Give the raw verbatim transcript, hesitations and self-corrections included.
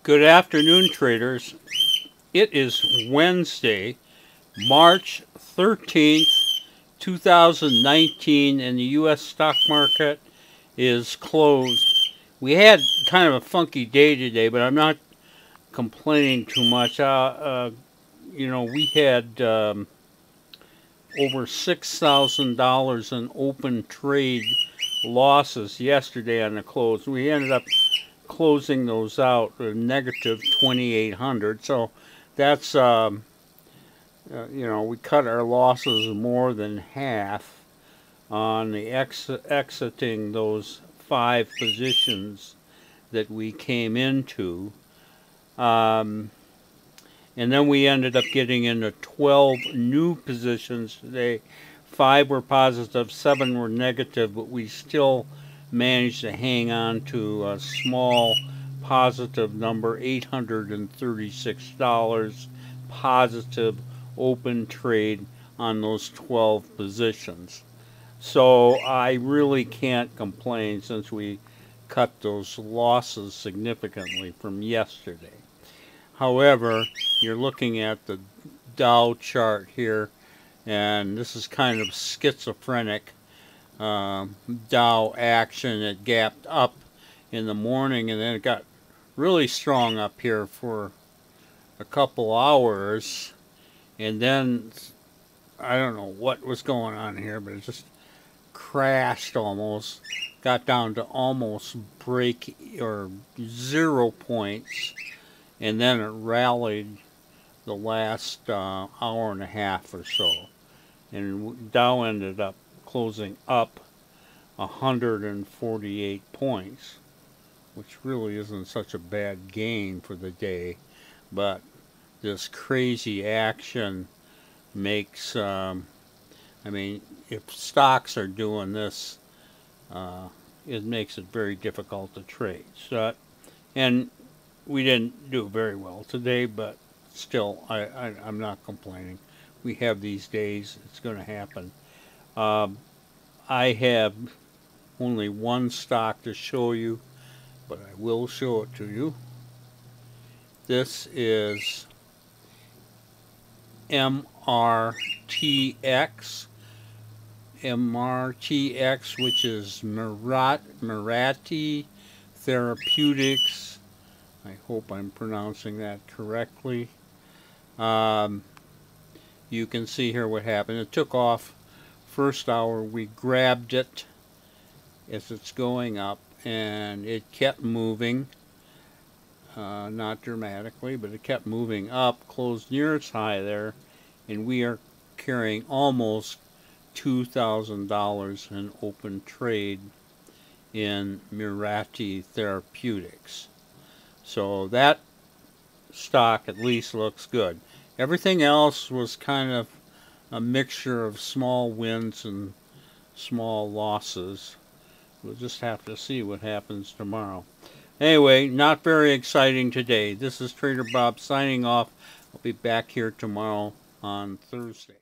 Good afternoon, traders. It is Wednesday, March thirteenth, two thousand nineteen, and the U S stock market is closed. We had kind of a funky day today, but I'm not complaining too much. Uh, uh, you know, we had um, over six thousand dollars in open trade losses yesterday on the close. We ended up closing those out a negative twenty-eight hundred. So that's um, uh, you know, we cut our losses more than half on the ex exiting those five positions that we came into. Um, and then we ended up getting into twelve new positions today. Five were positive, seven were negative, but we still managed to hang on to a small positive number, eight hundred thirty-six dollars positive open trade on those twelve positions. So I really can't complain since we cut those losses significantly from yesterday. However, you're looking at the Dow chart here, and this is kind of schizophrenic. Uh, Dow action. It gapped up in the morning, and then it got really strong up here for a couple hours, and then I don't know what was going on here, but it just crashed almost, got down to almost break or zero points, and then it rallied the last uh, hour and a half or so, and Dow ended up closing up one hundred forty-eight points, which really isn't such a bad gain for the day, but this crazy action makes, um, I mean, if stocks are doing this, uh, it makes it very difficult to trade. So, and we didn't do very well today, but still, I, I, I'm not complaining. We have these days. It's going to happen. Um, I have only one stock to show you, but I will show it to you. This is M R T X. M R T X, which is Merat, Mirati Therapeutics. I hope I'm pronouncing that correctly. Um, you can see here what happened. It took off first hour. We grabbed it as it's going up, and it kept moving. Uh, not dramatically, but it kept moving up, closed near its high there, and we are carrying almost two thousand dollars in open trade in Mirati Therapeutics. So that stock at least looks good. Everything else was kind of a mixture of small wins and small losses. We'll just have to see what happens tomorrow. Anyway, not very exciting today. This is Trader Bob signing off. I'll be back here tomorrow on Thursday.